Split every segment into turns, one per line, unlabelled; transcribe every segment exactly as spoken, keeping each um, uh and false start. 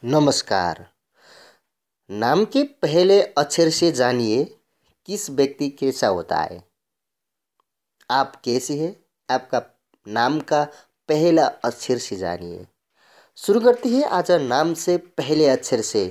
नमस्कार। नाम के पहले अक्षर से जानिए किस व्यक्ति कैसा होता है। आप कैसे हैं? आपका नाम का पहला अक्षर से जानिए। शुरू करते हैं आज नाम से पहले अक्षर से।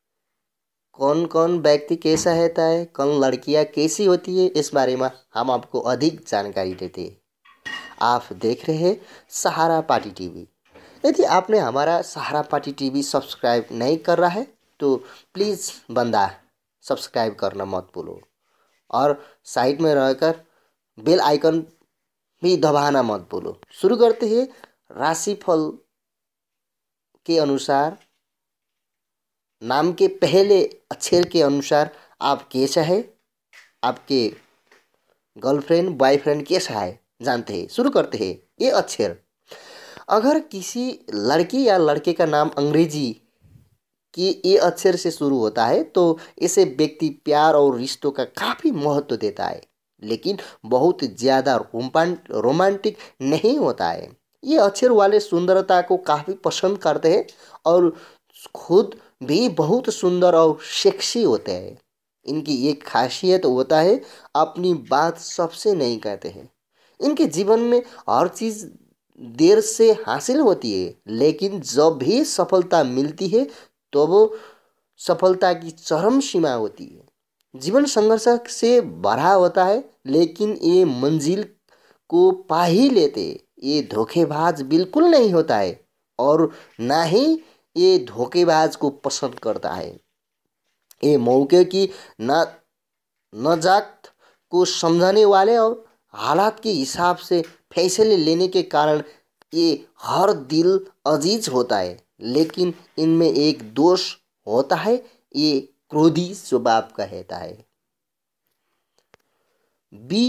कौन कौन व्यक्ति कैसा रहता है, कौन लड़कियां कैसी होती है, इस बारे में हम आपको अधिक जानकारी देते हैं। आप देख रहे हैं सहारा पार्टी टीवी। यदि आपने हमारा सहारा पार्टी टीवी सब्सक्राइब नहीं कर रहा है तो प्लीज़ बंदा सब्सक्राइब करना मत भूलो और साइड में रहकर बेल आइकन भी दबाना मत भूलो। शुरू करते हैं राशिफल के अनुसार। नाम के पहले अक्षर के अनुसार आप कैसा है, आपके गर्लफ्रेंड बॉयफ्रेंड कैसा है, जानते हैं। शुरू करते हैं। ये अक्षर, अगर किसी लड़की या लड़के का नाम अंग्रेजी के ए अक्षर से शुरू होता है तो इसे व्यक्ति प्यार और रिश्तों का काफ़ी महत्व देता है, लेकिन बहुत ज़्यादा रोमांटिक नहीं होता है। ये अक्षर वाले सुंदरता को काफ़ी पसंद करते हैं और खुद भी बहुत सुंदर और सेक्सी होते हैं। इनकी एक खासियत होता है अपनी बात सबसे नहीं कहते हैं। इनके जीवन में हर चीज़ देर से हासिल होती है, लेकिन जब भी सफलता मिलती है तो वो सफलता की चरम सीमा होती है। जीवन संघर्ष से भरा होता है, लेकिन ये मंजिल को पा ही लेते। ये धोखेबाज बिल्कुल नहीं होता है और ना ही ये धोखेबाज को पसंद करता है। ये मौके की न नजाकत को समझाने वाले और हालात के हिसाब से फैसले लेने के कारण ये हर दिल अजीज होता है। लेकिन इनमें एक दोष होता है, ये क्रोधी स्वभाव का रहता है। बी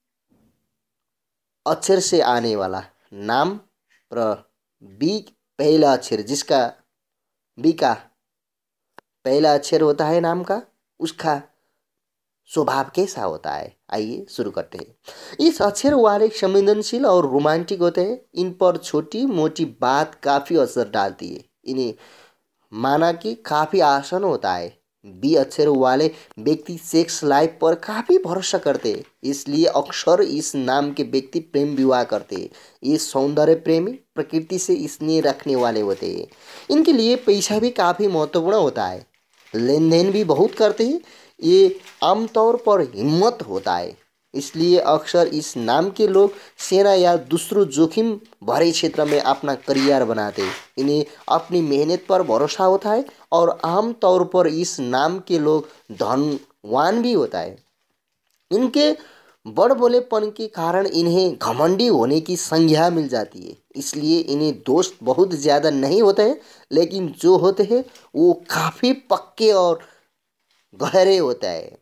अक्षर से आने वाला नाम पर बी पहला अक्षर, जिसका बी का पहला अक्षर होता है नाम का, उसका स्वभाव कैसा होता है, आइए शुरू करते हैं। इस अक्षर वाले संवेदनशील और रोमांटिक होते हैं। इन पर छोटी मोटी बात काफ़ी असर डालती है। इन्हें माना कि काफ़ी आसान होता है। बी अक्षर वाले व्यक्ति सेक्स लाइफ पर काफ़ी भरोसा करते हैं, इसलिए अक्सर इस नाम के व्यक्ति प्रेम विवाह करते हैं। ये सौंदर्य प्रेमी प्रकृति से स्नेह रखने वाले होते हैं। इनके लिए पैसा भी काफ़ी महत्वपूर्ण होता है। लेन देन भी बहुत करते हैं। ये आमतौर पर हिम्मत होता है, इसलिए अक्सर इस नाम के लोग सेना या दूसरों जोखिम भरे क्षेत्र में अपना करियर बनाते हैं। इन्हें अपनी मेहनत पर भरोसा होता है और आमतौर पर इस नाम के लोग धनवान भी होता है। इनके बड़ बोलेपन के कारण इन्हें घमंडी होने की संज्ञा मिल जाती है, इसलिए इन्हें दोस्त बहुत ज़्यादा नहीं होते हैं, लेकिन जो होते हैं वो काफ़ी पक्के और गहरे होता है।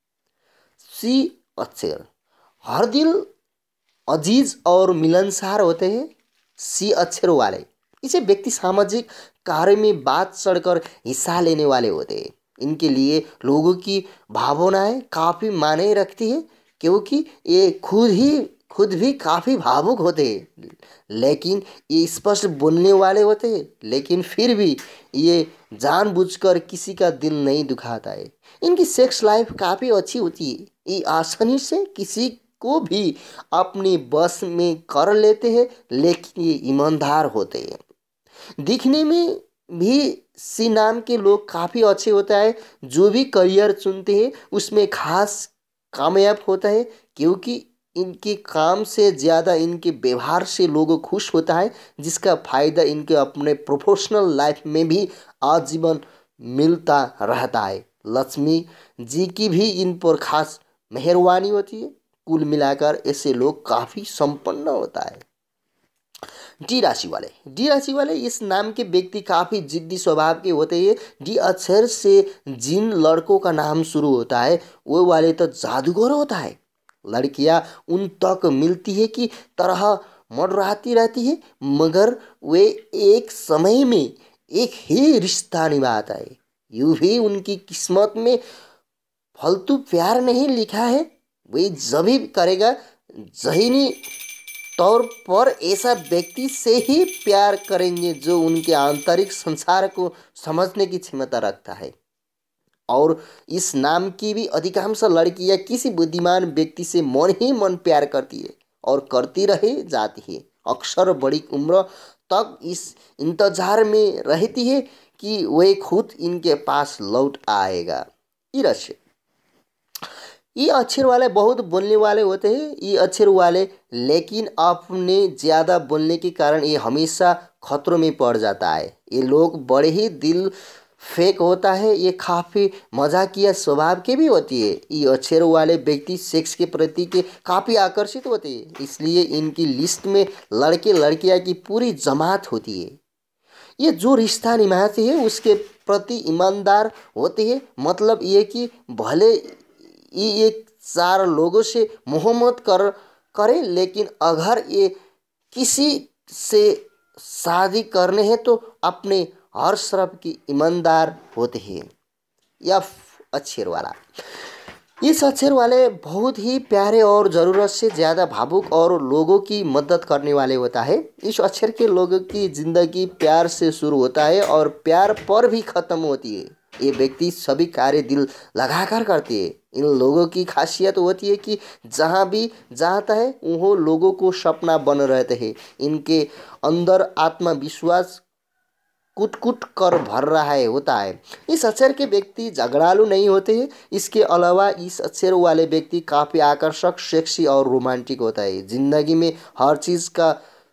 सी अक्षर, हर दिल अजीज और मिलनसार होते हैं। सी अक्षर वाले इसे व्यक्ति सामाजिक कार्य में बात चढ़कर हिस्सा लेने वाले होते हैं। इनके लिए लोगों की भावनाएं काफ़ी मायने रखती है, क्योंकि ये खुद ही खुद भी काफ़ी भावुक होते हैं। लेकिन ये स्पष्ट बोलने वाले होते हैं, लेकिन फिर भी ये जानबूझकर किसी का दिल नहीं दुखाता है। इनकी सेक्स लाइफ काफ़ी अच्छी होती है। ये आसानी से किसी को भी अपने बस में कर लेते हैं, लेकिन ये ईमानदार होते हैं। दिखने में भी सी नाम के लोग काफ़ी अच्छे होता है। जो भी करियर चुनते हैं उसमें खास कामयाब होता है, क्योंकि इनके काम से ज़्यादा इनके व्यवहार से लोगों खुश होता है, जिसका फ़ायदा इनके अपने प्रोफेशनल लाइफ में भी आजीवन मिलता रहता है। लक्ष्मी जी की भी इन पर खास मेहरबानी होती है। कुल मिलाकर ऐसे लोग काफ़ी संपन्न होता है। डी राशि वाले डी राशि वाले इस नाम के व्यक्ति काफ़ी जिद्दी स्वभाव के होते हैं। डी अक्षर से जिन लड़कों का नाम शुरू होता है वो वाले तो जादूगर होता है। लड़कियां उन तक मिलती है कि तरह मंडराती रहती है, मगर वे एक समय में एक ही रिश्ता निभाता है। यूँ भी उनकी किस्मत में फालतू प्यार नहीं लिखा है। वे जब भी करेगा जहीनी तौर पर ऐसा व्यक्ति से ही प्यार करेंगे जो उनके आंतरिक संसार को समझने की क्षमता रखता है। और इस नाम की भी अधिकांश लड़कियां किसी बुद्धिमान व्यक्ति से मन ही मन प्यार करती है और करती रहे जाती है। अक्सर बड़ी उम्र तक इस इंतजार में रहती है कि वह खुद इनके पास लौट आएगा। ईर्ष्या, ये अक्षर वाले बहुत बोलने वाले होते हैं। ये अक्षर वाले लेकिन अपने ज़्यादा बोलने के कारण ये हमेशा खतरों में पड़ जाता है। ये लोग बड़े ही दिल फेक होता है। ये काफ़ी मजाकिया स्वभाव के भी होती है। ये अक्षर वाले व्यक्ति सेक्स के प्रति के काफ़ी आकर्षित होते हैं, इसलिए इनकी लिस्ट में लड़के लड़कियां की पूरी जमात होती है। ये जो रिश्ता निभाते हैं उसके प्रति ईमानदार होते हैं। मतलब ये कि भले ये एक चार लोगों से मोहब्बत कर करे, लेकिन अगर ये किसी से शादी करने हैं तो अपने हर शर्फ की ईमानदार होते हैं। या अक्षर वाला, इस अक्षर वाले बहुत ही प्यारे और ज़रूरत से ज़्यादा भावुक और लोगों की मदद करने वाले होता है। इस अक्षर के लोगों की ज़िंदगी प्यार से शुरू होता है और प्यार पर भी ख़त्म होती है। ये व्यक्ति सभी कार्य दिल लगाकर करते हैं। इन लोगों की खासियत होती है कि जहाँ भी जाता है वह लोगों को सपना बन रहते हैं। इनके अंदर आत्मविश्वास कुट कुट कर भर रहा है होता है। इस अक्षर के व्यक्ति झगड़ालू नहीं होते हैं। इसके अलावा इस अक्षर वाले व्यक्ति काफ़ी आकर्षक, सेक्सी और रोमांटिक होता है। ज़िंदगी में हर चीज़ का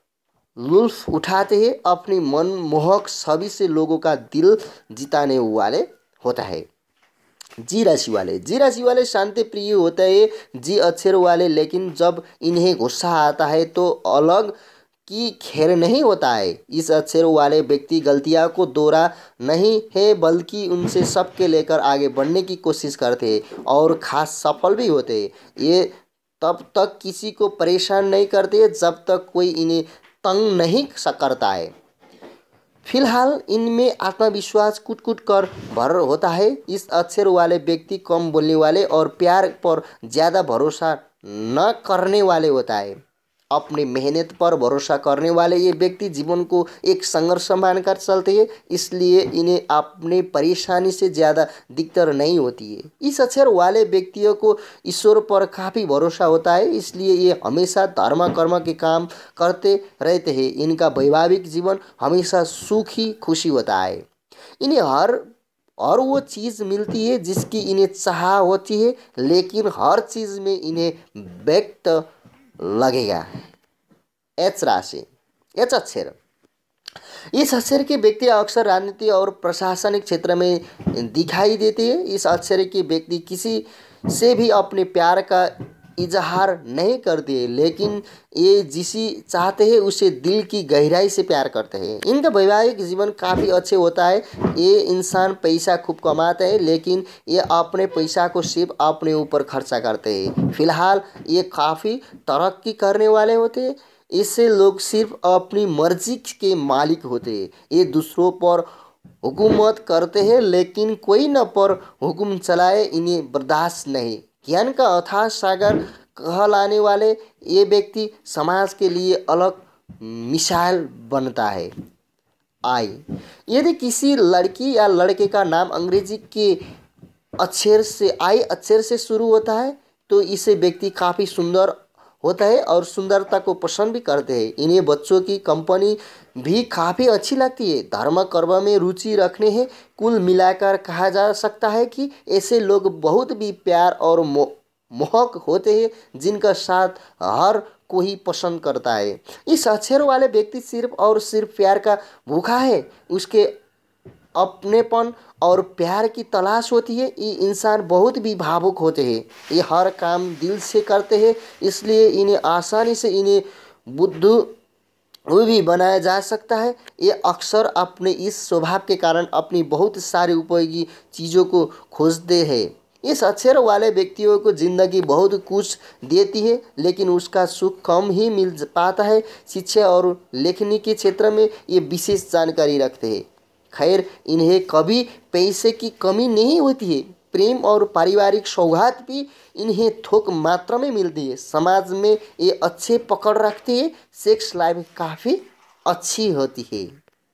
लुत्फ उठाते हैं। अपनी मनमोहक छवि से लोगों का दिल जिताने वाले होता है। जी राशि वाले, जी राशि वाले शांति प्रिय होता है। जी अक्षर वाले लेकिन जब इन्हें गुस्सा आता है तो अलग की खैर नहीं होता है। इस अक्षर वाले व्यक्ति गलतियां को दोहरा नहीं है बल्कि उनसे सबके लेकर आगे बढ़ने की कोशिश करते हैं और खास सफल भी होते हैं। ये तब तक किसी को परेशान नहीं करते जब तक कोई इन्हें तंग नहीं करता है। फिलहाल इनमें आत्मविश्वास कुट कुट कर भर होता है। इस अक्षर वाले व्यक्ति कम बोलने वाले और प्यार पर ज़्यादा भरोसा न करने वाले होता है। अपनी मेहनत पर भरोसा करने वाले ये व्यक्ति जीवन को एक संघर्ष मानकर चलते हैं, इसलिए इन्हें अपने परेशानी से ज़्यादा दिक्कत नहीं होती है। इस अक्षर वाले व्यक्तियों को ईश्वर पर काफ़ी भरोसा होता है, इसलिए ये हमेशा धर्म कर्म के काम करते रहते हैं। इनका वैवाहिक जीवन हमेशा सुखी खुशी होता है। इन्हें हर और वो चीज़ मिलती है जिसकी इन्हें चाह होती है, लेकिन हर चीज़ में इन्हें व्यक्त लगेगा। एच राशि, एच अक्षर, इस अक्षर के व्यक्ति अक्सर राजनीति और प्रशासनिक क्षेत्र में दिखाई देते हैं। इस अक्षर के व्यक्ति किसी से भी अपने प्यार का इजहार नहीं करते, लेकिन ये जिसे चाहते हैं उसे दिल की गहराई से प्यार करते हैं। इनका वैवाहिक जीवन काफ़ी अच्छे होता है। ये इंसान पैसा खूब कमाते हैं, लेकिन ये अपने पैसा को सिर्फ अपने ऊपर खर्चा करते हैं। फिलहाल ये काफ़ी तरक्की करने वाले होते हैं। इससे लोग सिर्फ अपनी मर्जी के मालिक होते हैं। ये दूसरों पर हुकूमत करते हैं, लेकिन कोई न पर हुक्म चलाए इन्हें बर्दाश्त नहीं। ज्ञान का अथाह सागर कहलाने वाले ये व्यक्ति समाज के लिए अलग मिसाल बनता है। आई, यदि किसी लड़की या लड़के का नाम अंग्रेजी के अक्षर से आई अक्षर से शुरू होता है तो इसे व्यक्ति काफ़ी सुंदर होता है और सुंदरता को पसंद भी करते हैं। इन्हें बच्चों की कंपनी भी काफ़ी अच्छी लगती है। धर्म कर्म में रुचि रखने हैं। कुल मिलाकर कहा जा सकता है कि ऐसे लोग बहुत भी प्यार और मोहक होते हैं जिनका साथ हर कोई पसंद करता है। इस अक्षर वाले व्यक्ति सिर्फ और सिर्फ प्यार का भूखा है। उसके अपनेपन और प्यार की तलाश होती है। ये इंसान बहुत भी भावुक होते हैं। ये हर काम दिल से करते हैं, इसलिए इन्हें आसानी से इन्हें बुद्धू भी बनाया जा सकता है। ये अक्सर अपने इस स्वभाव के कारण अपनी बहुत सारी उपयोगी चीज़ों को खोजते हैं। इस अक्षर वाले व्यक्तियों को ज़िंदगी बहुत कुछ देती है, लेकिन उसका सुख कम ही मिल पाता है। शिक्षा और लेखनी के क्षेत्र में ये विशेष जानकारी रखते हैं। खैर, इन्हें कभी पैसे की कमी नहीं होती है। प्रेम और पारिवारिक सौगात भी इन्हें थोक मात्रा में मिलती है। समाज में ये अच्छे पकड़ रखते हैं। सेक्स लाइफ काफ़ी अच्छी होती है।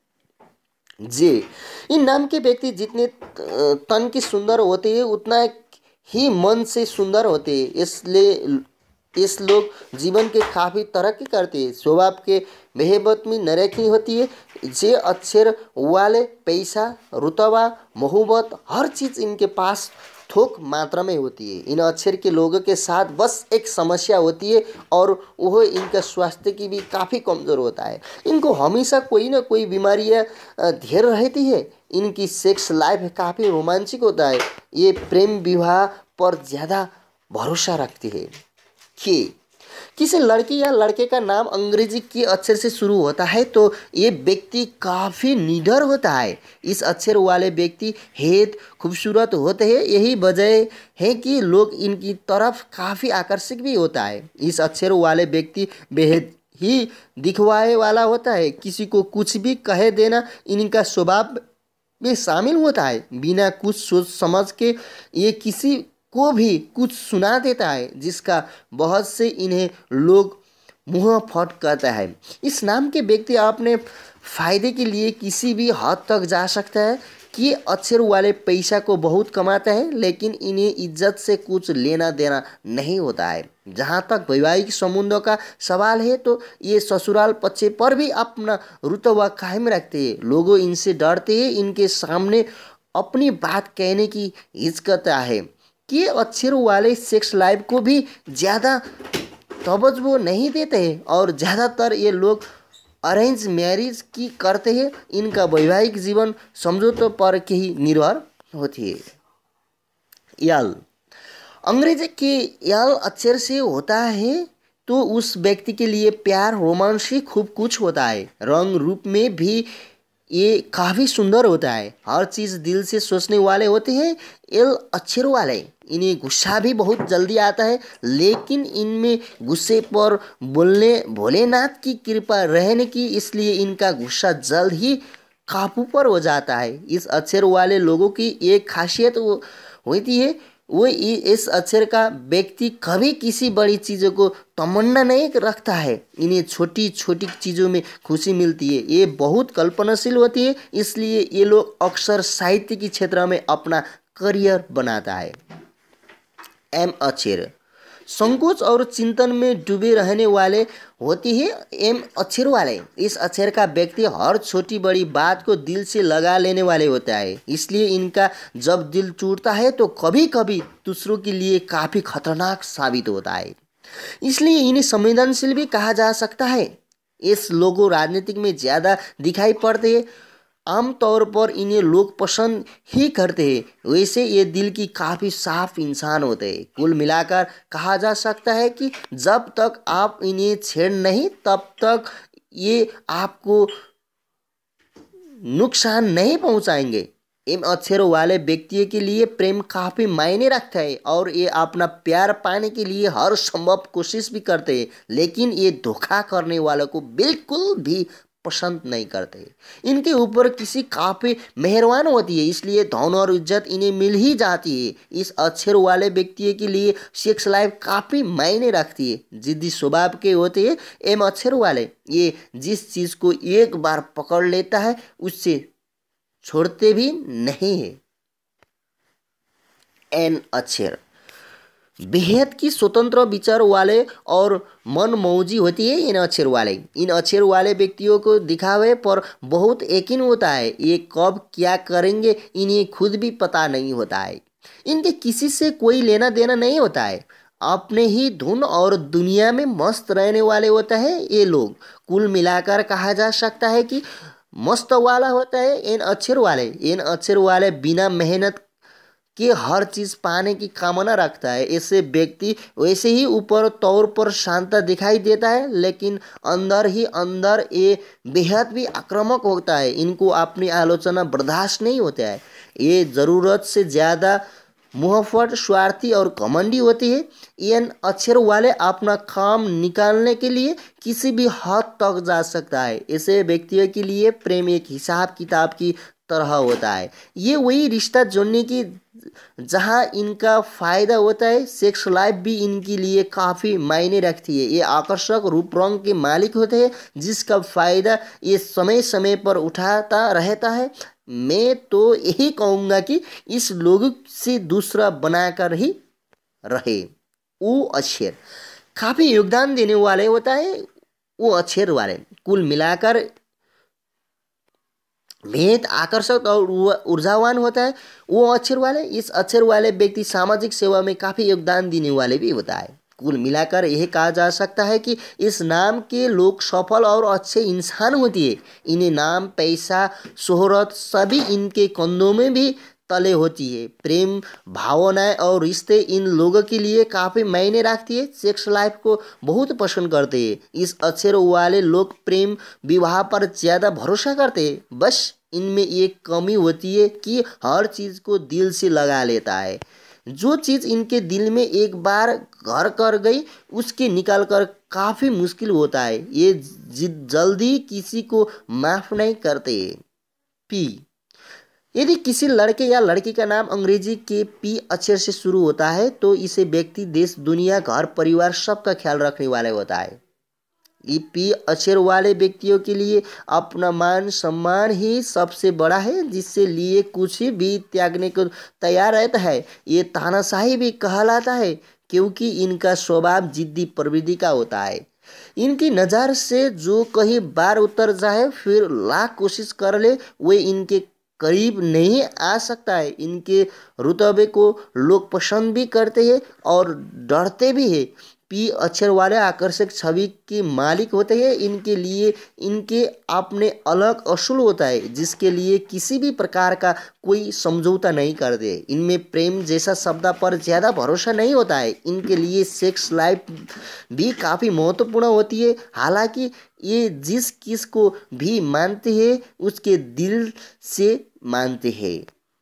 जी, इन नाम के व्यक्ति जितने तन के सुंदर होते हैं उतना ही मन से सुंदर होते हैं। इसलिए इस लोग जीवन के काफ़ी तरक्की करते हैं। स्वभाव के बेहबत में नरकी होती है। जे अक्षर वाले पैसा, रुतबा, मोहब्बत हर चीज़ इनके पास थोक मात्रा में होती है। इन अक्षर के लोगों के साथ बस एक समस्या होती है और वह इनका स्वास्थ्य की भी काफ़ी कमज़ोर होता है। इनको हमेशा कोई ना कोई बीमारियाँ घेर रहती है। इनकी सेक्स लाइफ काफ़ी रोमांचक होता है। ये प्रेम विवाह पर ज़्यादा भरोसा रखती है। कि किसी लड़की या लड़के का नाम अंग्रेजी के अक्षर से शुरू होता है तो ये व्यक्ति काफ़ी निडर होता है। इस अक्षर वाले व्यक्ति हेत खूबसूरत होते हैं। यही वजह है कि लोग इनकी तरफ काफ़ी आकर्षक भी होता है। इस अक्षर वाले व्यक्ति बेहद ही दिखवाए वाला होता है। किसी को कुछ भी कह देना इनका स्वभाव में शामिल होता है। बिना कुछ सोच समझ के ये किसी को भी कुछ सुना देता है, जिसका बहुत से इन्हें लोग मुँह फट कहता है। इस नाम के व्यक्ति अपने फायदे के लिए किसी भी हद तक जा सकता है कि अक्षर वाले पैसा को बहुत कमाता है, लेकिन इन्हें इज्जत से कुछ लेना देना नहीं होता है। जहाँ तक वैवाहिक संबंधों का सवाल है तो ये ससुराल पक्ष पर भी अपना रुतबा कायम रखते हैं। लोगों इनसे डरते हैं। इनके सामने अपनी बात कहने की हिचकता है कि अक्षर वाले सेक्स लाइफ को भी ज़्यादा तवज्जो नहीं देते हैं और ज़्यादातर ये लोग अरेंज मैरिज की करते हैं। इनका वैवाहिक जीवन समझौतों पर ही निर्भर होती है। यल अंग्रेजी के यल अक्षर से होता है तो उस व्यक्ति के लिए प्यार, रोमांस ही खूब कुछ होता है। रंग रूप में भी ये काफ़ी सुंदर होता है। हर चीज़ दिल से सोचने वाले होते हैं। एल अक्षर वाले इन्हें गुस्सा भी बहुत जल्दी आता है, लेकिन इनमें गुस्से पर बोलने भोलेनाथ की कृपा रहने की, इसलिए इनका गुस्सा जल्द ही काबू पर हो जाता है। इस अक्षर वाले लोगों की एक खासियत होती है, वो इस अक्षर का व्यक्ति कभी किसी बड़ी चीज़ों को तमन्ना नहीं रखता है। इन्हें छोटी छोटी चीज़ों में खुशी मिलती है। ये बहुत कल्पनाशील होती है, इसलिए ये लोग अक्सर साहित्य के क्षेत्र में अपना करियर बनाता है। एम अक्षर संकोच और चिंतन में डूबे रहने वाले होती है। एम अक्षर वाले इस अक्षर का व्यक्ति हर छोटी बड़ी बात को दिल से लगा लेने वाले होता है। इसलिए इनका जब दिल टूटता है तो कभी कभी दूसरों के लिए काफ़ी खतरनाक साबित होता है। इसलिए इन्हें संवेदनशील भी कहा जा सकता है। इस लोगों राजनीतिक में ज़्यादा दिखाई पड़ते हैं। आमतौर पर इन्हें लोग पसंद ही करते हैं। वैसे ये दिल की काफ़ी साफ इंसान होते हैं। कुल मिलाकर कहा जा सकता है कि जब तक आप इन्हें छेड़ नहीं तब तक ये आपको नुकसान नहीं पहुंचाएंगे। एम अक्षर वाले व्यक्ति के लिए प्रेम काफ़ी मायने रखता है और ये अपना प्यार पाने के लिए हर संभव कोशिश भी करते हैं, लेकिन ये धोखा करने वालों को बिल्कुल भी पसंद नहीं करते। इनके ऊपर किसी काफ़ी मेहरबान होती है, इसलिए धन और इज्जत इन्हें मिल ही जाती है। इस अक्षर वाले व्यक्ति के लिए सेक्स लाइफ काफ़ी मायने रखती है। जिद्दी स्वभाव के होते हैं एम अक्षर वाले। ये जिस चीज़ को एक बार पकड़ लेता है उससे छोड़ते भी नहीं है। एन अक्षर बेहद की स्वतंत्र विचार वाले और मन मौजी होती है। इन अक्षर वाले इन अक्षर वाले व्यक्तियों को दिखावे पर बहुत यकीन होता है। ये कब क्या करेंगे इन्हें खुद भी पता नहीं होता है। इनके किसी से कोई लेना देना नहीं होता है। अपने ही धुन और दुनिया में मस्त रहने वाले होता है ये लोग। कुल मिलाकर कहा जा सकता है कि मस्त वाला होता है इन अक्षर वाले। इन अक्षर वाले बिना मेहनत कि हर चीज़ पाने की कामना रखता है। ऐसे व्यक्ति वैसे ही ऊपर तौर पर शांत दिखाई देता है, लेकिन अंदर ही अंदर ये बेहद भी आक्रामक होता है। इनको अपनी आलोचना बर्दाश्त नहीं होता है। ये ज़रूरत से ज़्यादा मुहफट, स्वार्थी और घमंडी होती है। इन अक्षर वाले अपना काम निकालने के लिए किसी भी हद तक जा सकता है। ऐसे व्यक्तियों के लिए प्रेम एक हिसाब किताब की तरह होता है। ये वही रिश्ता जोड़ने की जहाँ इनका फ़ायदा होता है। सेक्स लाइफ भी इनके लिए काफ़ी मायने रखती है। ये आकर्षक रूप रंग के मालिक होते हैं जिसका फ़ायदा ये समय समय पर उठाता रहता है। मैं तो यही कहूँगा कि इस लोगों से दूसरा बनाकर ही रहे। वो अक्षर काफ़ी योगदान देने वाले होता है। वो अक्षर वाले कुल मिलाकर भेद आकर्षक और ऊर्जावान होता है। वो अक्षर वाले इस अक्षर वाले व्यक्ति सामाजिक सेवा में काफ़ी योगदान देने वाले भी होता है। कुल मिलाकर यह कहा जा सकता है कि इस नाम के लोग सफल और अच्छे इंसान होती है। इन्हें नाम, पैसा, शोहरत सभी इनके कंधों में भी तले होती है। प्रेम भावनाएं और रिश्ते इन लोगों के लिए काफ़ी मायने रखती है। सेक्स लाइफ को बहुत पसंद करते हैं। इस अक्षर वाले लोग प्रेम विवाह पर ज़्यादा भरोसा करते हैं। बस इनमें एक कमी होती है कि हर चीज़ को दिल से लगा लेता है। जो चीज़ इनके दिल में एक बार घर कर गई उसके निकाल कर काफ़ी मुश्किल होता है। ये जल्दी किसी को माफ़ नहीं करते। पी यदि किसी लड़के या लड़की का नाम अंग्रेजी के पी अक्षर से शुरू होता है तो इसे व्यक्ति देश, दुनिया, घर, परिवार सबका ख्याल रखने वाले होता है। ये पी अक्षर वाले व्यक्तियों के लिए अपना मान सम्मान ही सबसे बड़ा है, जिससे लिए कुछ भी त्यागने को तैयार रहता है। ये तानाशाही भी कहलाता है क्योंकि इनका स्वभाव जिद्दी प्रवृत्ति का होता है। इनकी नज़र से जो कहीं बार उतर जाए फिर लाख कोशिश कर ले वे इनके करीब नहीं आ सकता है। इनके रुतबे को लोग पसंद भी करते हैं और डरते भी हैं। पी अक्षर वाले आकर्षक छवि के मालिक होते हैं। इनके लिए इनके अपने अलग असूल होता है जिसके लिए किसी भी प्रकार का कोई समझौता नहीं करते। इनमें प्रेम जैसा शब्द पर ज़्यादा भरोसा नहीं होता है। इनके लिए सेक्स लाइफ भी काफ़ी महत्वपूर्ण होती है। हालांकि ये जिस किस को भी मानते हैं उसके दिल से मानते हैं।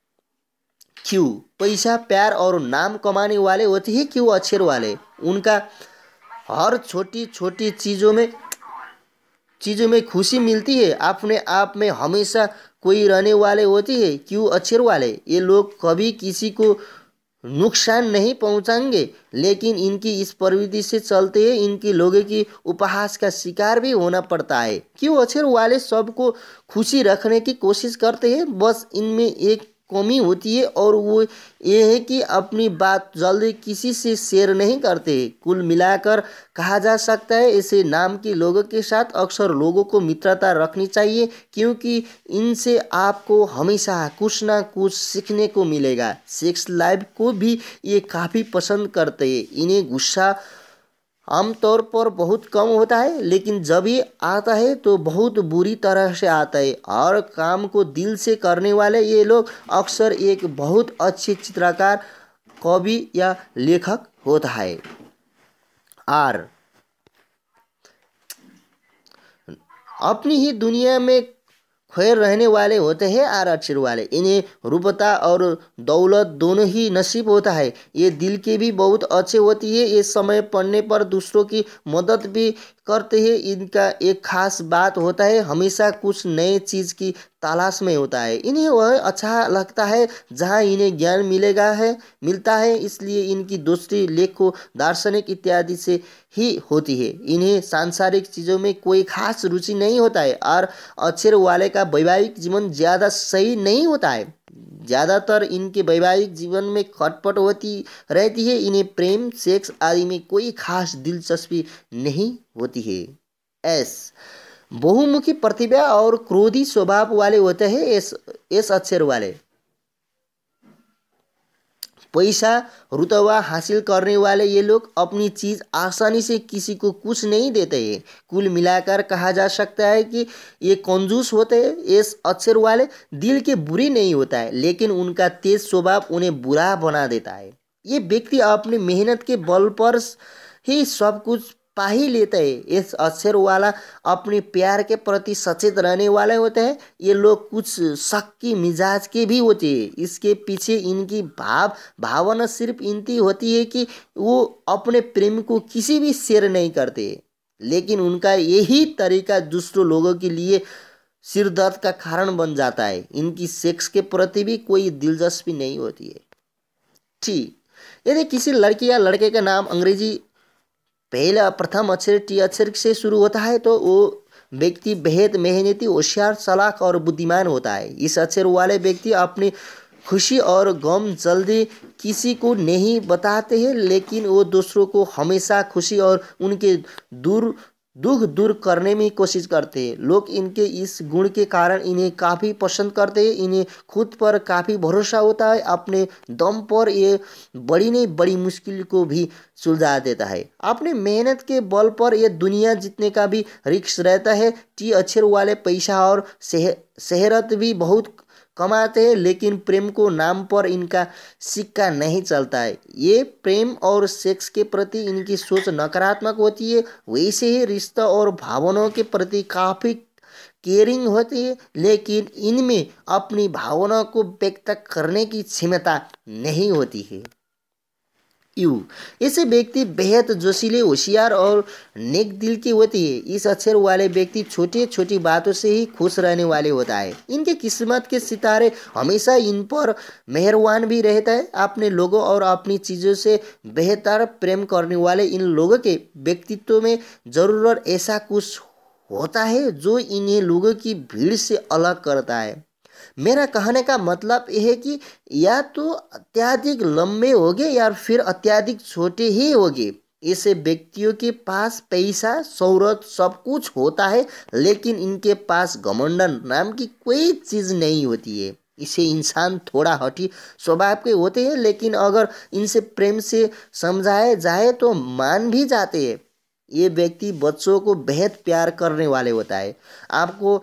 क्यों पैसा, प्यार और नाम कमाने वाले होते हैं। क्यों अक्षर वाले उनका हर छोटी छोटी चीज़ों में चीज़ों में खुशी मिलती है। अपने आप में हमेशा कोई रहने वाले होते हैं। क्यों अक्षर वाले ये लोग कभी किसी को नुकसान नहीं पहुंचाएंगे, लेकिन इनकी इस प्रवृत्ति से चलते हैं इनके लोगों की उपहास का शिकार भी होना पड़ता है। क्यों अक्षर वाले सबको खुशी रखने की कोशिश करते हैं। बस इनमें एक कमी होती है और वो ये है कि अपनी बात जल्दी किसी से शेयर नहीं करते। कुल मिलाकर कहा जा सकता है ऐसे नाम के लोगों के साथ अक्सर लोगों को मित्रता रखनी चाहिए क्योंकि इनसे आपको हमेशा कुछ ना कुछ सीखने को मिलेगा। सेक्स लाइफ को भी ये काफ़ी पसंद करते हैं। इन्हें गुस्सा आमतौर पर बहुत कम होता है, लेकिन जब ये आता है तो बहुत बुरी तरह से आता है। और काम को दिल से करने वाले ये लोग अक्सर एक बहुत अच्छे चित्रकार, कवि या लेखक होता है। और अपनी ही दुनिया में खोए रहने वाले होते हैं। आर अक्षर वाले इन्हें रूपता और दौलत दोनों ही नसीब होता है। ये दिल के भी बहुत अच्छे होती है। ये समय पड़ने पर दूसरों की मदद भी करते हैं। इनका एक खास बात होता है हमेशा कुछ नए चीज़ की तलाश में होता है। इन्हें वह अच्छा लगता है जहाँ इन्हें ज्ञान मिलेगा है मिलता है। इसलिए इनकी दोस्ती लेखों, दार्शनिक इत्यादि से ही होती है। इन्हें सांसारिक चीज़ों में कोई खास रुचि नहीं होता है। और अक्षर वाले का वैवाहिक जीवन ज़्यादा सही नहीं होता है। ज़्यादातर इनके वैवाहिक जीवन में खटपट होती रहती है। इन्हें प्रेम, सेक्स आदि में कोई खास दिलचस्पी नहीं होती है। एस बहुमुखी प्रतिभा और क्रोधी स्वभाव वाले होते हैं। एस एस अक्षर वाले पैसा, रुतबा हासिल करने वाले ये लोग अपनी चीज़ आसानी से किसी को कुछ नहीं देते हैं। कुल मिलाकर कहा जा सकता है कि ये कंजूस होते हैं। इस अक्षर वाले दिल के बुरी नहीं होता है, लेकिन उनका तेज स्वभाव उन्हें बुरा बना देता है। ये व्यक्ति अपनी मेहनत के बल पर ही सब कुछ पा ही लेते हैं। इस अक्षर वाला अपने प्यार के प्रति सचेत रहने वाले होते हैं। ये लोग कुछ शक की मिजाज के भी होते हैं। इसके पीछे इनकी भाव भावना सिर्फ इतनी होती है कि वो अपने प्रेम को किसी भी शेयर नहीं करते, लेकिन उनका यही तरीका दूसरों लोगों के लिए सिरदर्द का कारण बन जाता है। इनकी सेक्स के प्रति भी कोई दिलचस्पी नहीं होती है। ठीक, यदि किसी लड़की या लड़के का नाम अंग्रेजी पहला प्रथम अक्षर टी अक्षर से शुरू होता है तो वो व्यक्ति बेहद मेहनती, होशियार, चालाक और बुद्धिमान होता है। इस अक्षर वाले व्यक्ति अपनी खुशी और गम जल्दी किसी को नहीं बताते हैं, लेकिन वो दूसरों को हमेशा खुशी और उनके दूर दुख दूर करने में कोशिश करते हैं। लोग इनके इस गुण के कारण इन्हें काफ़ी पसंद करते हैं। इन्हें खुद पर काफ़ी भरोसा होता है। अपने दम पर ये बड़ी नहीं बड़ी मुश्किल को भी सुलझा देता है। अपने मेहनत के बल पर ये दुनिया जीतने का भी रिस्क रहता है। टी अक्षर वाले पैसा और शहरत भी बहुत कमाते हैं, लेकिन प्रेम को नाम पर इनका सिक्का नहीं चलता है। ये प्रेम और सेक्स के प्रति इनकी सोच नकारात्मक होती है। वैसे ही रिश्ता और भावनाओं के प्रति काफ़ी केयरिंग होती है, लेकिन इनमें अपनी भावनाओं को व्यक्त करने की क्षमता नहीं होती है। यू ऐसे व्यक्ति बेहद जोशीले, होशियार और नेक दिल के होते हैं। इस अक्षर वाले व्यक्ति छोटी छोटी बातों से ही खुश रहने वाले होता है। इनके किस्मत के सितारे हमेशा इन पर मेहरबान भी रहता है। अपने लोगों और अपनी चीज़ों से बेहतर प्रेम करने वाले इन लोगों के व्यक्तित्व में ज़रूर ऐसा कुछ होता है जो इन्हें लोगों की भीड़ से अलग करता है। मेरा कहने का मतलब यह है कि या तो अत्यधिक लंबे होंगे या फिर अत्यधिक छोटे ही होंगे। ऐसे व्यक्तियों के पास पैसा, शोहरत सब कुछ होता है, लेकिन इनके पास घमंडन नाम की कोई चीज़ नहीं होती है। इसे इंसान थोड़ा हठी स्वभाव के होते हैं, लेकिन अगर इनसे प्रेम से समझाया जाए तो मान भी जाते हैं। ये व्यक्ति बच्चों को बेहद प्यार करने वाले होता है। आपको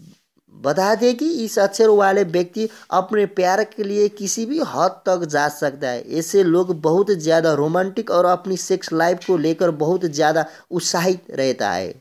बता दें कि इस अक्षर वाले व्यक्ति अपने प्यार के लिए किसी भी हद तक जा सकता है। ऐसे लोग बहुत ज़्यादा रोमांटिक और अपनी सेक्स लाइफ को लेकर बहुत ज़्यादा उत्साहित रहता है।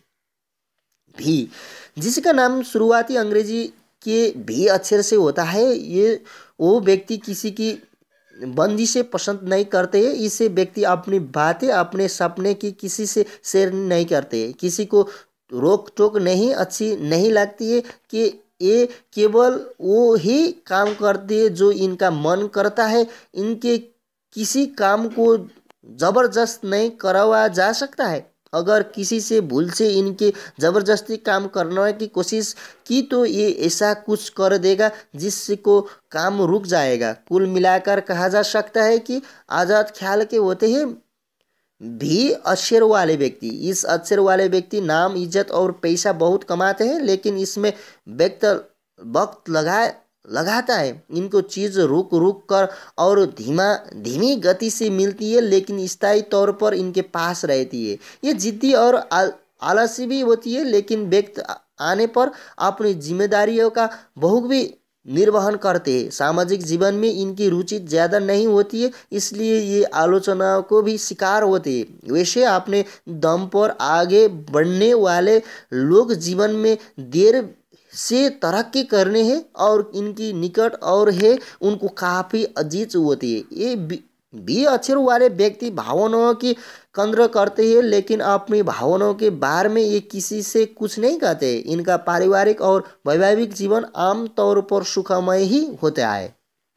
भी, जिसका नाम शुरुआती अंग्रेजी के भी अक्षर से होता है, ये वो व्यक्ति किसी की बंदी से पसंद नहीं करते हैं। इसे व्यक्ति अपनी बातें, अपने सपने की किसी से शेयर नहीं करते। किसी को रोक टोक नहीं अच्छी नहीं लगती है कि ये केवल वो ही काम करते हैं जो इनका मन करता है। इनके किसी काम को ज़बरदस्त नहीं करवा जा सकता है। अगर किसी से भूल से इनके ज़बरदस्ती काम करने की कोशिश की तो ये ऐसा कुछ कर देगा जिससे को काम रुक जाएगा। कुल मिलाकर कहा जा सकता है कि आज़ाद ख्याल के होते हैं भी अक्षर वाले व्यक्ति। इस अक्षर वाले व्यक्ति नाम, इज्जत और पैसा बहुत कमाते हैं, लेकिन इसमें व्यक्त वक्त लगा लगाता है। इनको चीज़ रुक रुक कर और धीमा धीमी गति से मिलती है, लेकिन स्थायी तौर पर इनके पास रहती है। ये जिद्दी और आल, आलसी भी होती है, लेकिन व्यक्त आने पर अपनी जिम्मेदारियों का बहुवी निर्वहन करते हैं। सामाजिक जीवन में इनकी रुचि ज़्यादा नहीं होती है, इसलिए ये आलोचनाओं को भी शिकार होते हैं। वैसे अपने दम पर आगे बढ़ने वाले लोग जीवन में देर से तरक्की करने हैं और इनकी निकट और है उनको काफ़ी अजीज होती है। ये भी अक्षर वाले व्यक्ति भावनाओं की कद्र करते हैं, लेकिन अपनी भावनाओं के बारे में ये किसी से कुछ नहीं कहते। इनका पारिवारिक और वैवाहिक जीवन आम तौर पर सुखमय ही होता है,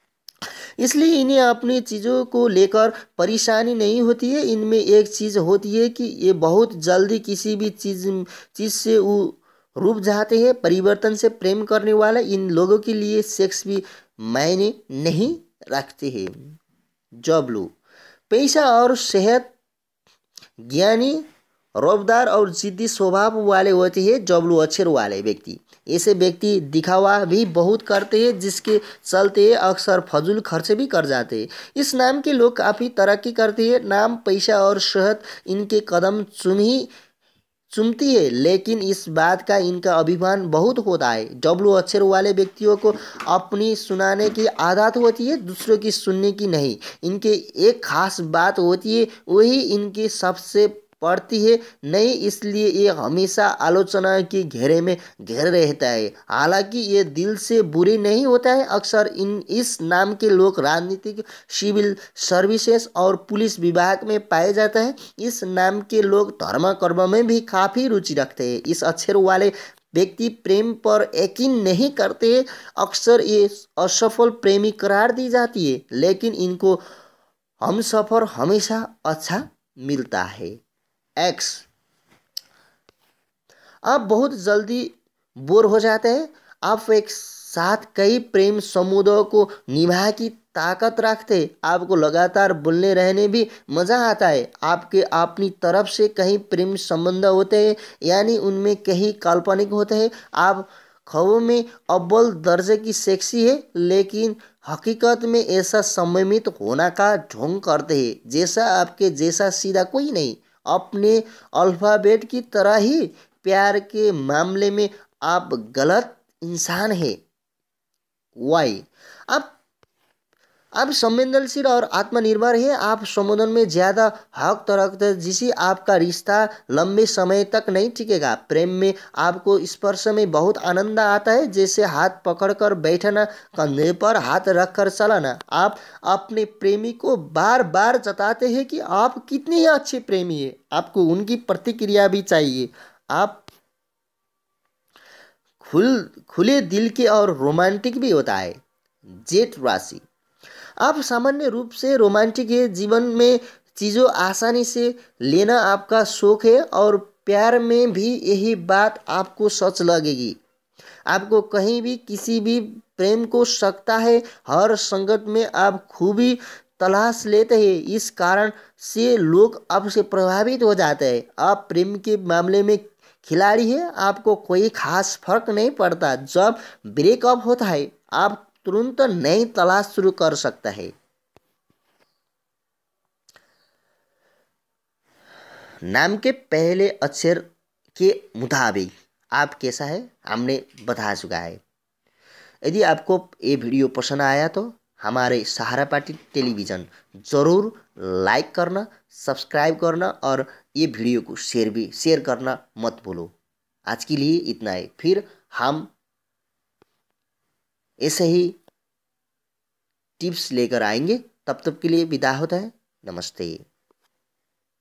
इसलिए इन्हें अपनी चीज़ों को लेकर परेशानी नहीं होती है। इनमें एक चीज़ होती है कि ये बहुत जल्दी किसी भी चीज़ चीज़ से वो रुक जाते हैं। परिवर्तन से प्रेम करने वाला इन लोगों के लिए सेक्स भी मायने नहीं रखते हैं। जबलू पैसा और सेहत, ज्ञानी, रौबदार और जिद्दी स्वभाव वाले होते हैं जबलू अक्षर वाले व्यक्ति। ऐसे व्यक्ति दिखावा भी बहुत करते हैं, जिसके चलते अक्सर फजूल खर्च भी कर जाते हैं। इस नाम के लोग काफ़ी तरक्की करते हैं। नाम, पैसा और सेहत इनके कदम चुम ही चुमती है, लेकिन इस बात का इनका अभिमान बहुत होता है। डब्लू अक्षर वाले व्यक्तियों को अपनी सुनाने की आदत होती है, दूसरों की सुनने की नहीं। इनके एक खास बात होती है, वही इनके सबसे पड़ती है नहीं, इसलिए ये हमेशा आलोचना के घेरे में घेर रहता है। हालांकि ये दिल से बुरी नहीं होता है। अक्सर इन इस नाम के लोग राजनीतिक, सिविल सर्विसेज और पुलिस विभाग में पाए जाते हैं। इस नाम के लोग धर्म कर्म में भी काफ़ी रुचि रखते हैं। इस अक्षर वाले व्यक्ति प्रेम पर यकीन नहीं करते, अक्सर ये असफल प्रेमी करार दी जाती है, लेकिन इनको हम सफर हमेशा अच्छा मिलता है। एक्स, आप बहुत जल्दी बोर हो जाते हैं। आप एक साथ कई प्रेम समुदायों को निभा की ताकत रखते हैं। आपको लगातार बोलने रहने भी मज़ा आता है। आपके अपनी तरफ से कई प्रेम संबंध होते हैं, यानी उनमें कई काल्पनिक होते हैं। आप ख्वाबों में अव्वल दर्जे की सेक्सी है, लेकिन हकीकत में ऐसा संयमित होना का ढोंग करते हैं जैसा आपके जैसा सीधा कोई नहीं। अपने अल्फ़ाबेट की तरह ही प्यार के मामले में आप गलत इंसान है। वाई, आप आप संवेदनशील और आत्मनिर्भर है। आप संबोधन में ज़्यादा हक रखते हैं, जिससे आपका रिश्ता लंबे समय तक नहीं टिकेगा। प्रेम में आपको स्पर्श में बहुत आनंद आता है, जैसे हाथ पकड़कर बैठना, कंधे पर हाथ रखकर चलाना। आप अपने प्रेमी को बार बार जताते हैं कि आप कितने अच्छे प्रेमी हैं। आपको उनकी प्रतिक्रिया भी चाहिए। आप खुल खुले दिल के और रोमांटिक भी होता है। जेठ राशि, आप सामान्य रूप से रोमांटिक है। जीवन में चीज़ों आसानी से लेना आपका शौक है, और प्यार में भी यही बात आपको सच लगेगी। आपको कहीं भी किसी भी प्रेम को सकता है। हर संगत में आप खूबी तलाश लेते हैं, इस कारण से लोग आपसे प्रभावित हो जाते हैं। आप प्रेम के मामले में खिलाड़ी है। आपको कोई खास फर्क नहीं पड़ता। जब ब्रेकअप होता है, आप तुरंत नई तलाश शुरू कर सकता है। नाम के पहले अक्षर के मुताबिक आप कैसा है हमने बता चुका है। यदि आपको ये वीडियो पसंद आया तो हमारे सहारा पार्टी टेलीविज़न ज़रूर लाइक करना, सब्सक्राइब करना, और ये वीडियो को शेयर भी शेयर करना मत भूलो। आज के लिए इतना है, फिर हम ऐसे ही टिप्स लेकर आएंगे। तब तक के लिए विदा होता है। नमस्ते।